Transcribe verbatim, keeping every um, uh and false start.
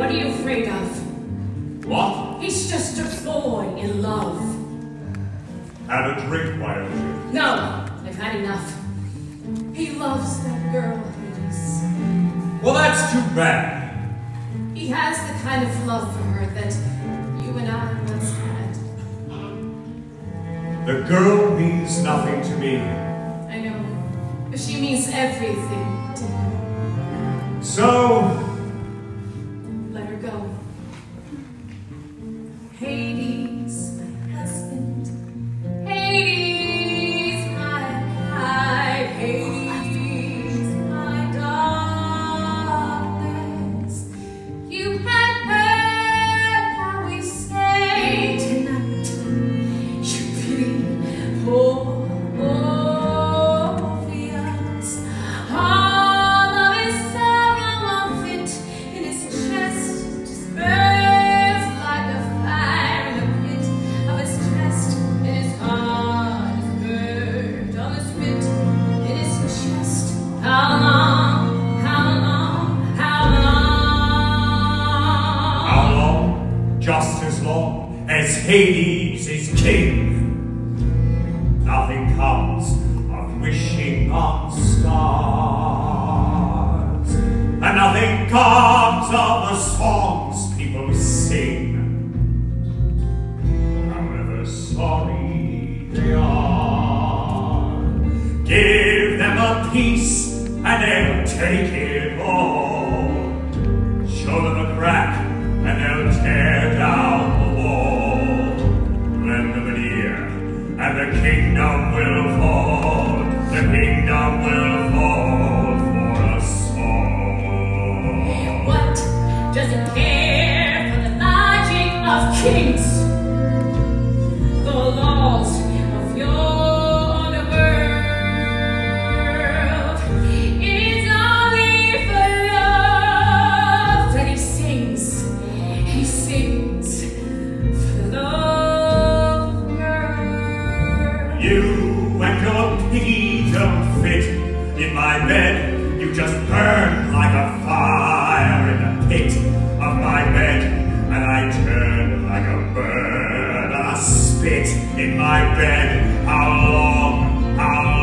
are you afraid of? What? He's just a boy in love. Have a drink, why don't you? No, I've had enough. He loves that girl, Hades. Well, that's too bad. He has the kind of love for her that you and I once had. The girl means nothing to me. I know, but she means everything to him. So... let her go. Hades, my husband. Hades, my life. Hades, my darkness. You had heard how we say tonight. You pity poor Orpheus. All of his sorrow of it in his chest just burns like a fire in the pit of his chest. In his heart is burned on the spit in his chest. How long? How long? How long? How long? Just as long as Hades is king. Nothing comes of wishing on stars, and nothing comes of the songs people sing, however sorry they are. Give them a piece and they'll take it all. Show them a crack and they'll tear down the wall. Lend them an ear and the kingdom will fall. The kingdom will fall for us all. What does it care for the logic of kings? The laws of your underworld. It's only for love that he sings. He sings for love of girl. You and your pity don't fit in my bed. You just burn like a fire in the pit of my bed, and I turn like a bird on a spit in my bed. How long, how